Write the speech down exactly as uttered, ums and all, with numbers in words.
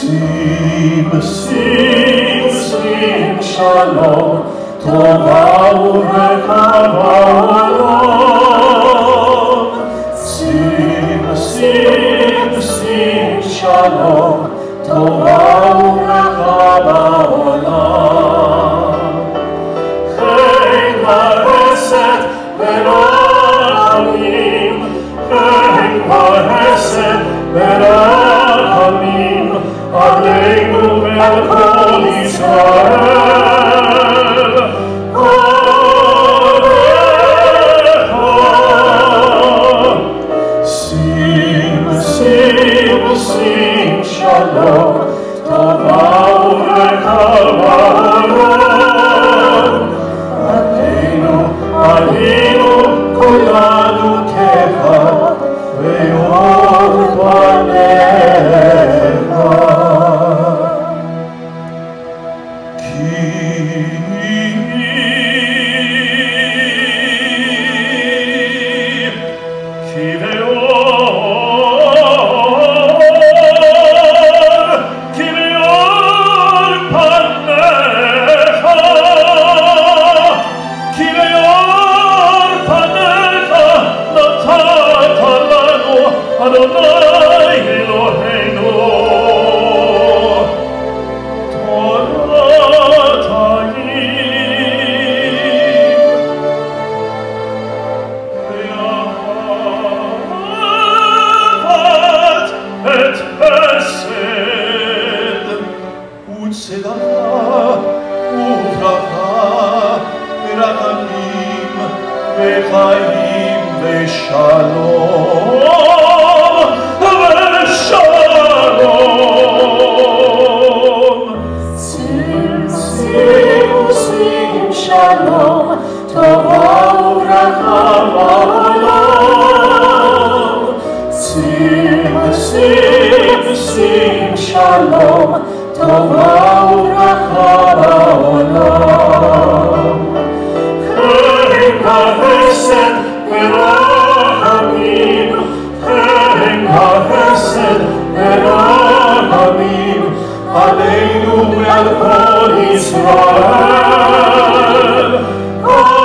שים, שים, שים, שלום, tovah verachamim. שים, שים, שים, שלום, tovah verachamim. chen vachesed verachamim, chen vachesed verachamim, Aleinu ve'al kol Yisrael. Sim, sim, sim, shalom, tovah verachamim. Aleinu, Aleinu, kulanu kecha, ve'or panecha. Adonai Eloheinu, Torah Chaim, ve'ahavat et vachesed, u'tzedakah u'vracha, verachamim, ve'chaim, ve'shalom. Shalom, tovah verachamim. Sim, sim, sim, shalom, tovah verachamim. chen vachesed verachamim, chen vachesed verachamim, Aleinu ve'al kol Yisrael.